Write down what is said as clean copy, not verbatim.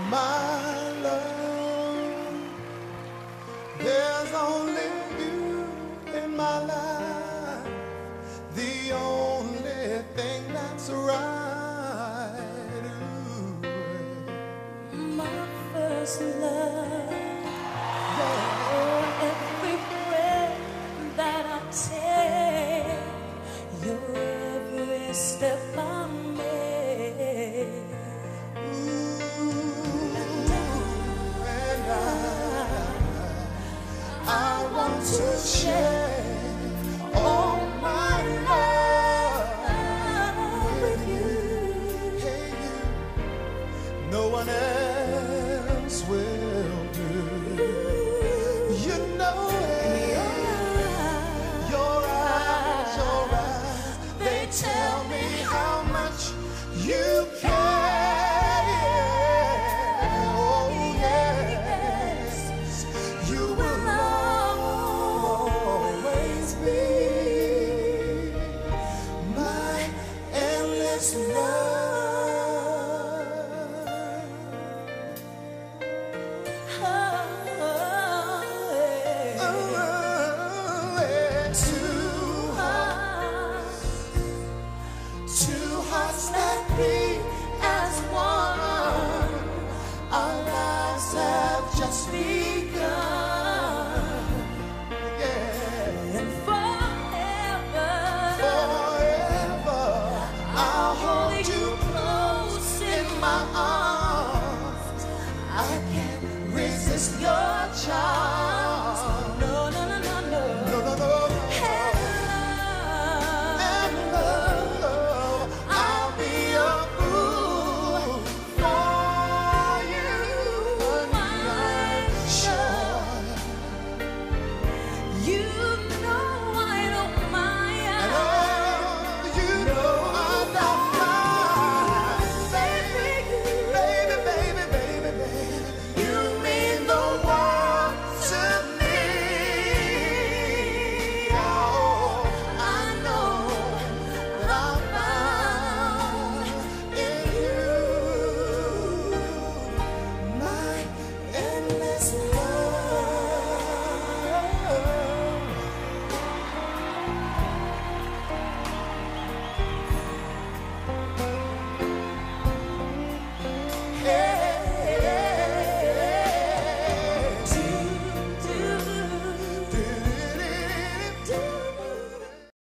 my love. There's only you in my life, the only thing that's right. Ooh. My first love. Yeah. Oh, every breath that I take, your every step I make. I want to share all my love with you. Hey, you. No one else will do. You know it. Your eyes, they tell me how much you care. Oh, yes. You will always be my endless love. Two hearts that beat as one. Our lives have just begun. Yeah. And forever, I'll hold hold you you close in my arms. I can't resist your